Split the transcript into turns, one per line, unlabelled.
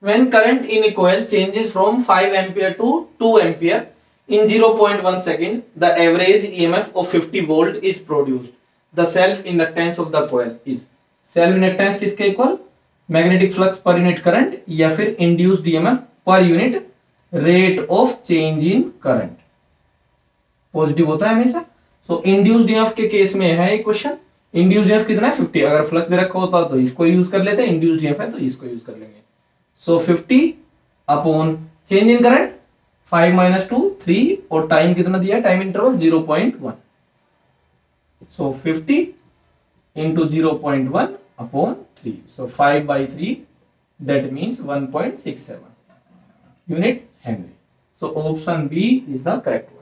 When current in a coil changes from 5 ampere to 2 ampere in 0.1 second, the average EMF of 50 volt is produced. The self inductance of the coil is, self inductance किसके equal, magnetic flux per unit current या फिर induced EMF per unit rate of change in current, positive होता है हमेशा। So induced EMF के case में है एक क्वेश्चन, इंड्यूस्ड ईएमएफ कितना है 50, अगर फ्लक्स दे रखा होता तो इसको यूज कर लेते, इंड्यूस्ड ईएमएफ है तो इसको यूज कर लेंगे। So 50 upon change in current 5 minus 2 3 और टाइम कितना दिया है, time interval 0.1। So 50 into 0.1 upon 3, so 5/3 that means 1.67 unit henry. So option B is the correct.